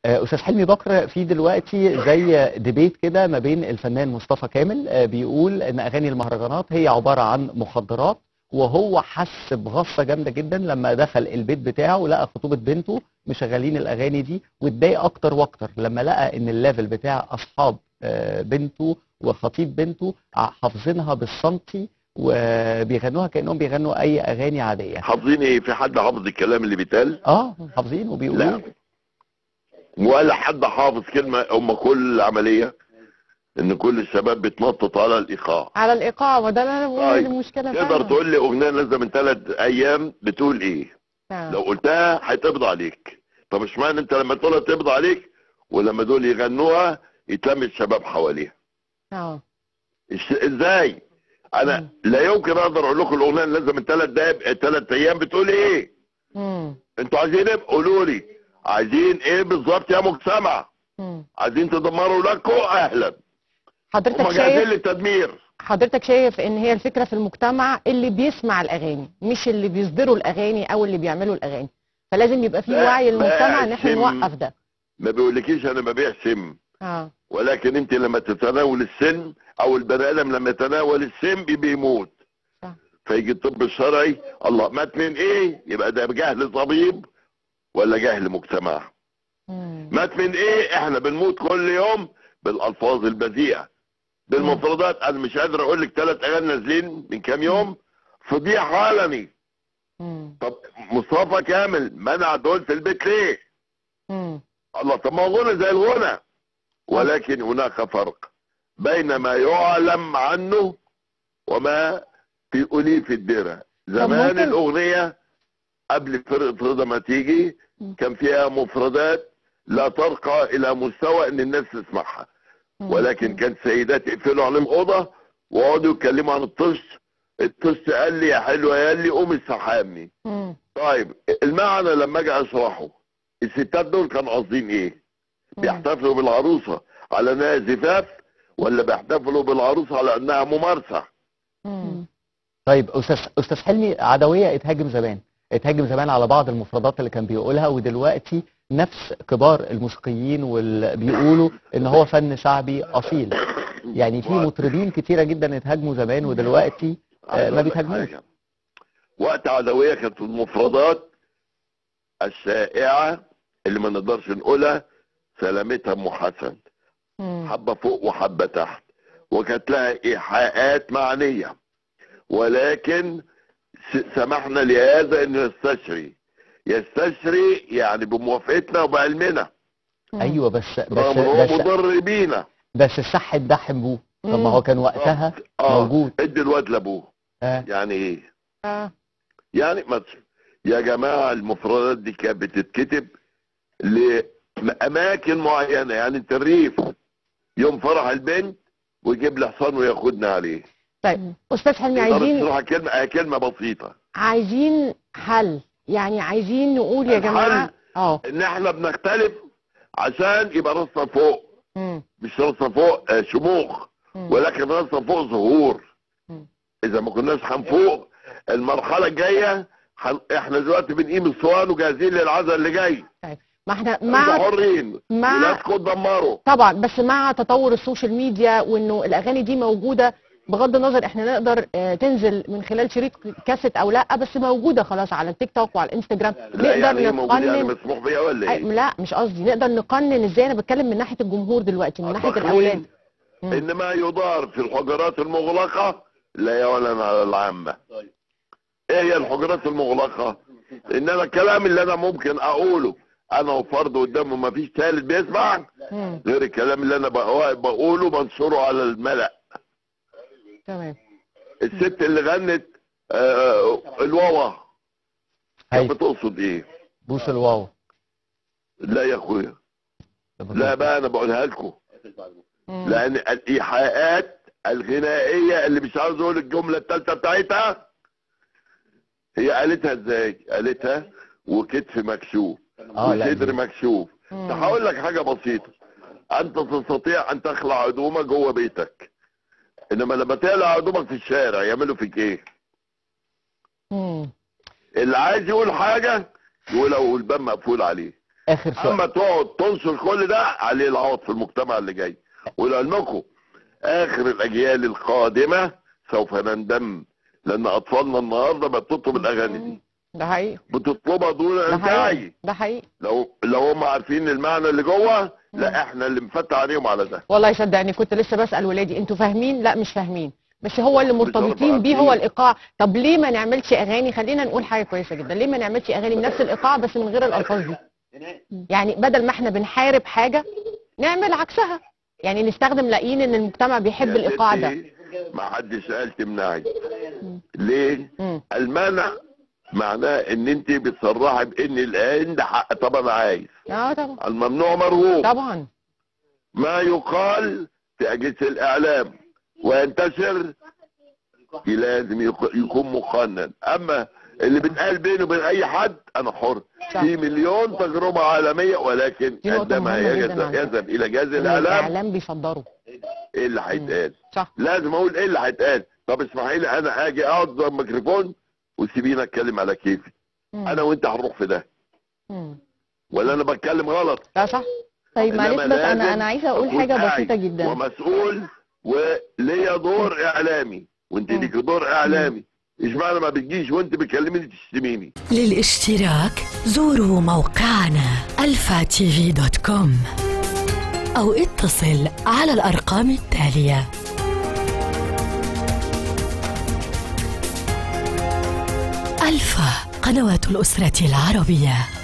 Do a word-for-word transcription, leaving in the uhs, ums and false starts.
آه، استاذ حلمي بكر، في دلوقتي زي ديبيت كده ما بين الفنان مصطفى كامل، آه، بيقول ان اغاني المهرجانات هي عباره عن مخدرات، وهو حس بغصه جامده جدا لما دخل البيت بتاعه ولقى خطوبه بنته مشغلين الاغاني دي، واتضايق اكتر واكتر لما لقى ان الليفل بتاع اصحاب آه، بنته وخطيب بنته ع- حافظينها بالسنتي وبيغنوها كانهم بيغنوا اي اغاني عاديه. حافظين ايه؟ في حد حافظ الكلام اللي بيتقال؟ اه حافظين وبيقولوا. لا، ولا حد حافظ كلمه. هم كل العمليه ان كل الشباب بتنطط على الايقاع. على الايقاع، وده اللي انا بقول طيب، المشكله تقدر فعلا. تقول لي اغنيه نازله من ثلاث ايام بتقول ايه؟ آه. لو قلتها هيتقبض عليك. طب اشمعنى انت لما تقولها تقبض عليك، ولما دول يغنوها يتلم الشباب حواليها؟ اه إش- ازاي؟ انا مم. لا يمكن اقدر اقول لكم الاغنيه اللي نازله من ثلاث دقايق ثلاث ايام بتقول ايه. امم انتوا عايزين ايه؟ قولوا لي عايزين ايه بالظبط يا مجتمع؟ امم عايزين تدمروا لكم؟ اهلا، حضرتك هم جاهزين شايف للتدمير. حضرتك شايف ان هي الفكره في المجتمع اللي بيسمع الاغاني، مش اللي بيصدروا الاغاني او اللي بيعملوا الاغاني، فلازم يبقى في لا، وعي المجتمع ان احنا بقى نوقف ده. ما بيقولكيش انا ببيع سم، اه ولكن انت لما تتناول السن او البني ادم لما يتناول السم بيموت. صح. فيجي الطب الشرعي الله مات من ايه؟ يبقى ده جهل طبيب ولا جهل مجتمع؟ مم. مات من ايه؟ احنا بنموت كل يوم بالالفاظ البذيئه، بالمفردات. انا مش قادر اقول لك ثلاث اغاني نازلين من كام يوم فضيح عالمي. مم. طب مصطفى كامل منع دول في البيت ليه؟ مم. الله، طب ما هو غنى زي الغنى، ولكن هناك فرق بين ما يعلم عنه وما في أليف الدرة. زمان ممكن- الأغنية قبل فرقة رضا ما تيجي كان فيها مفردات لا ترقى إلى مستوى إن الناس تسمعها، مم. ولكن كان سيدات يقفلوا عليهم أوضة ويقعدوا يتكلموا عن الطش. الطش قال لي يا حلوة يا لي قوم استحامي. مم. طيب المعنى لما اجي اشرحه، الستات دول كانوا قاصدين ايه؟ بيحتفلوا بالعروسه على انها زفاف، ولا بيحتفلوا بالعروسه على انها ممارسه؟ مم. طيب استاذ استاذ حلمي، عدويه اتهاجم زمان اتهاجم زمان على بعض المفردات اللي كان بيقولها، ودلوقتي نفس كبار الموسيقيين واللي بيقولوا ان هو فن شعبي اصيل. يعني في مطربين كتيره جدا اتهاجموا زمان ودلوقتي آه، عايز ما أقول لك بيتهاجموش. حاجة. وقت عدويه كانت المفردات الشائعه اللي ما نقدرش نقولها سلامتها ام حسن، مم. حبه فوق وحبه تحت، وكانت لها ايحاءات معنيه، ولكن س- سمحنا لهذا انه يستشري يستشري يعني بموافقتنا وبعلمنا، مم. ايوه بس بس رغم ان هو بس, مضر بينا. بس الصح اتدحم بوه. طب ما هو كان وقتها اه موجود. ادي الواد لابوه. آه. يعني ايه؟ اه يعني ما ت- يا جماعه المفردات دي كانت بتتكتب لاماكن معينه، يعني انت الريف يوم فرح البنت ويجيب لي حصان وياخدنا عليه. طيب استاذ حلمي، تقدر عايزين تشرح كلمه هي كلمه بسيطه. عايزين حل، يعني عايزين نقول يا جماعه الحل اه ان احنا بنختلف عشان يبقى راسنا فوق، مم. مش راسنا فوق آه، شموخ، مم. ولكن راسنا فوق ظهور. مم. اذا ما كناش هنفوق المرحله الجايه هن- احنا دلوقتي بنقيم الصوان وجاهزين للعزاء اللي جاي. طيب ما احنا انتوا مع حرين، مع- ولادكم تدمروا. طبعا، بس مع تطور السوشيال ميديا وانه الاغاني دي موجوده، بغض النظر احنا نقدر آه، تنزل من خلال شريط كاسيت او لا، بس موجوده خلاص على التيك توك وعلى الانستجرام. لا نقدر يعني ايه موجود؟ يعني نقنن. مسموح بيها ولا أي- ايه؟ لا مش قصدي، نقدر نقنن ازاي. انا بتكلم من ناحيه الجمهور دلوقتي، من ناحيه التقنين الاولاد. مم. ان ما يدار في الحجرات المغلقه لا يعلن على العامه. ايه هي الحجرات المغلقه؟ ان انا الكلام اللي انا ممكن اقوله انا وفرد قدامه ما فيش ثالث بيسمع مم. غير الكلام اللي انا بقو- بقوله بنشره على الملأ. تمام. الست اللي غنت آه الواوا كانت هاي بتقصد ايه؟ بوس الواو. لا يا اخويا، لا بقى انا بقولها لكم، مم. لان الايحاءات الغنائيه اللي مش عاوز اقول الجمله الثالثه بتاعتها هي قالتها ازاي؟ قالتها وكتف مكشوف اه لا وصدر دي- مكشوف. مم. هقول لك حاجه بسيطه، انت تستطيع ان تخلع هدومك جوه بيتك، انما لما تقلع هدومك في الشارع يعملوا فيك ايه؟ مم. اللي عايز يقول حاجه يقولها والباب مقفول عليه. اخر سؤال. اما تقعد تنصر كل ده عليه العوض في المجتمع اللي جاي. ولعلمكم اخر الاجيال القادمه سوف نندم، لان اطفالنا النهارده بتطلب الاغاني دي. ده حقيقي. بتطلبها دون ده حقيقي. انتهاء. ده حقيقي. لو لو هم عارفين المعنى اللي جوه، لا احنا اللي مفتح عليهم على ده. والله صدقني كنت لسه بسأل ولادي انتوا فاهمين؟ لا مش فاهمين، بس هو اللي مرتبطين بيه هو الايقاع. طب ليه ما نعملش اغاني؟ خلينا نقول حاجه كويسه جدا، ليه ما نعملش اغاني بنفس الايقاع بس من غير الالفاظ دي؟ يعني بدل ما احنا بنحارب حاجه نعمل عكسها، يعني نستخدم لاقيين ان المجتمع بيحب الايقاع ده. ما حدش قال تمنعي. ليه؟ مم. المنع معناه ان انت بتصرحي بان الان ده حق. طب انا عايز. اه طبعا. الممنوع مرغوب. طبعا. ما يقال في اجهزه الاعلام وينتشر لازم يكون مقنن. اما اللي بيتقال بينه وبين اي حد انا حر. صح. في مليون تجربه عالميه، ولكن عندما يذهب الى جهاز الاعلام الاعلام بيصدروا ايه اللي هيتقال. صح. لازم اقول ايه اللي هيتقال. طب اسمحي لي انا اجي اقعد قدام الميكروفون وسيبيني اتكلم على كيفي. مم. انا وانت هنروح في ده. مم. ولا انا بتكلم غلط؟ لا صح. طيب معلش إنما بس انا لازم انا عايزه اقول أكون حاجه قاعد بسيطه جدا. ومسؤول وليا دور اعلامي وانت ليكي دور اعلامي. اشمعنى ما بتجيش وانت بتكلميني تشتميني؟ للاشتراك زوروا موقعنا الفا تي في دوت كوم أو اتصل على الأرقام التالية. ألفا، قنوات الأسرة العربية.